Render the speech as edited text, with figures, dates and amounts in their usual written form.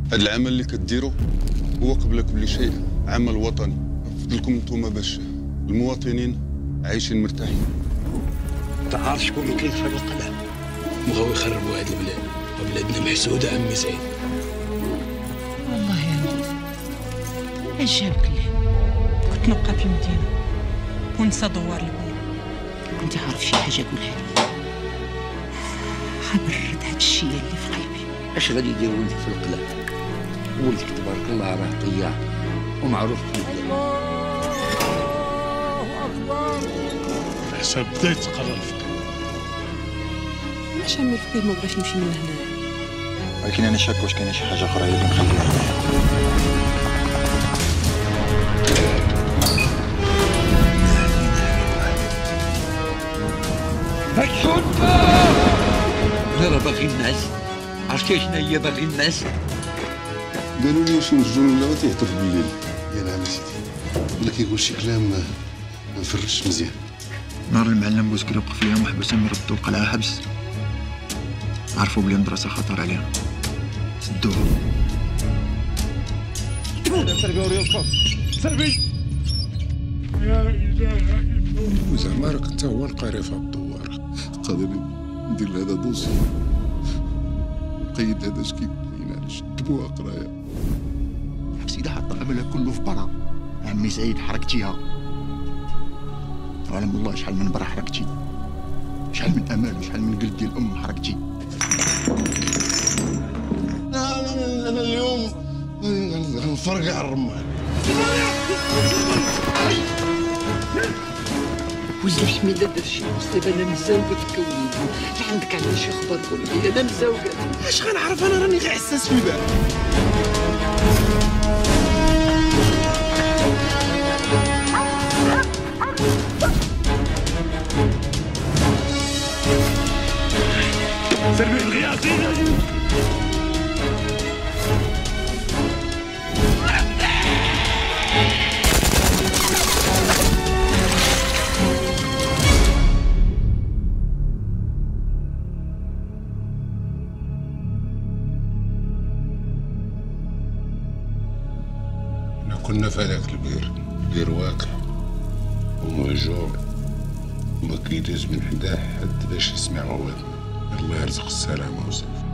هذا العمل اللي كديروا هو قبل كل شيء عمل وطني. فضلكم نتوما باش المواطنين عايشين مرتاحين. انت عارف شكون اللي كاين في هذا القلعه؟ بغاو يخربوا هذا البلاد، وبلادنا محسوده عمي سعيد. والله يا ولدي اش جابك لهنا؟ كنت نبقى في المدينه ونسى دوار البويا. كنت عارف شي حاجه قولها لي، حبرد هاد الشيء اللي في قلبي. اش غادي يدير ولدك في القلعه؟ ولدك تبارك الله راه طياع ومعروف في البلاد. الله اكبر. حسب بدايه تقرر الفقيه. علاش عمي الفقيه ما بغاش يمشي من هنا؟ ولكن انا شاك واش كاينه شي حاجه اخرى هي اللي مخليها هنا. راه باغي الناس، عرفتي شنو هي باغي الناس؟ قالوا لي واش نرجعوا ولا تيهضر بالليل. يا نعم سيدي، ولا كيقول شي كلام ما نفرش مزيان. نهار المعلم بوزكري وقف ليهم وحبسهم يردوا القلعه حبس، عرفوا بلي المدرسه خطر عليهم، سدوها. سلبي. يا اله الا الله. وزعما راك انت هو القاري في الدوار. قادر ندير هذا دوسي نقيد هذا شكي علاش كتبوها قرايه. سيدي حط عملها كله في برا. عمي سعيد حركتيها، وعلم الله شحال من برا حركتي، شحال من امال وشحال من قلب ديال الام حركتي. انا اليوم غنفرقع الرمان. ولدي حميده دار شي مصيبه، انا مزوقه فيك وليدي. عندك على شي خبر قول لي، انا مزوقه. اش غنعرف انا راني غير حساس في البال. سلبي الغياثي. كنا في هذاك البير واقع ومهجور وما كيدوز من حداه حد باش يسمع عواد. الله يرزق السلامة وصافي.